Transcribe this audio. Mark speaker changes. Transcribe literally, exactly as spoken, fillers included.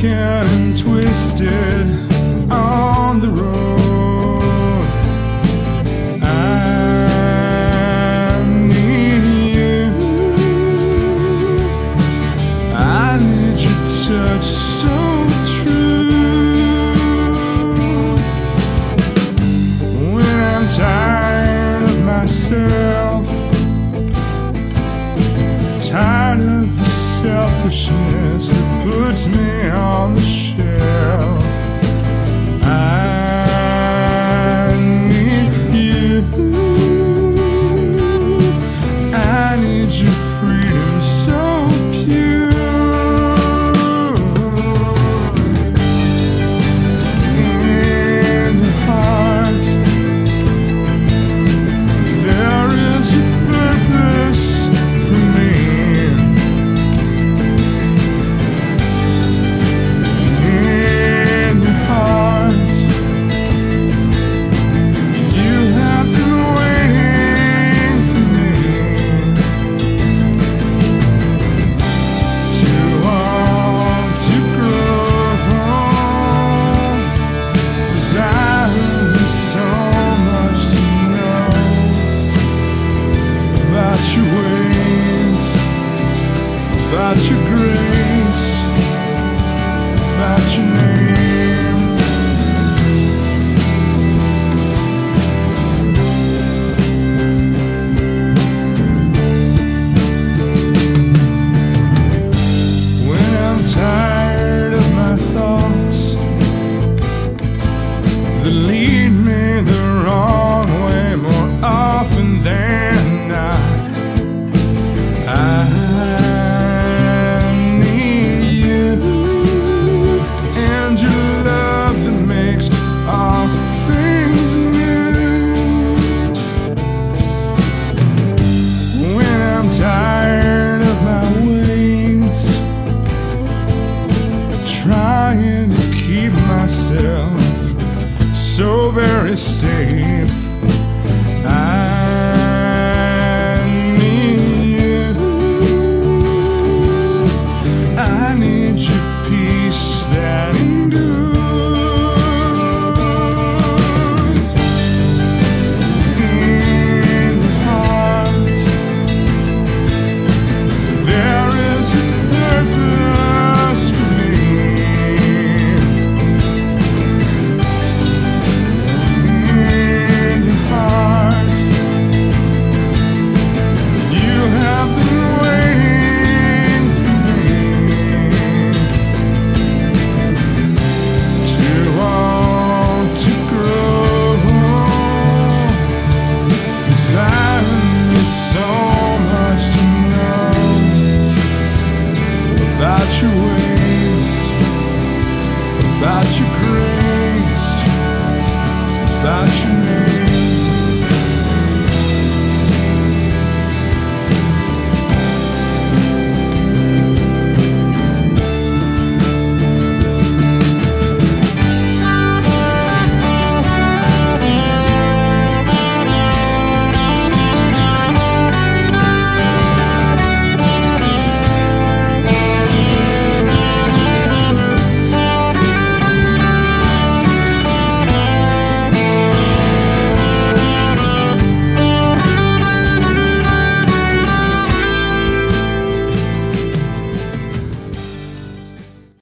Speaker 1: broken and twisted on the road. I need you. I need your touch so true. When I'm tired of myself, tired of the selfishness that puts me on the shelf, I need you. I need your freedom so pure. In the heart there is a purpose for me. In your heart you have been waiting for me to want to grow. 'Cause I need so much to know about your ways, about your grace.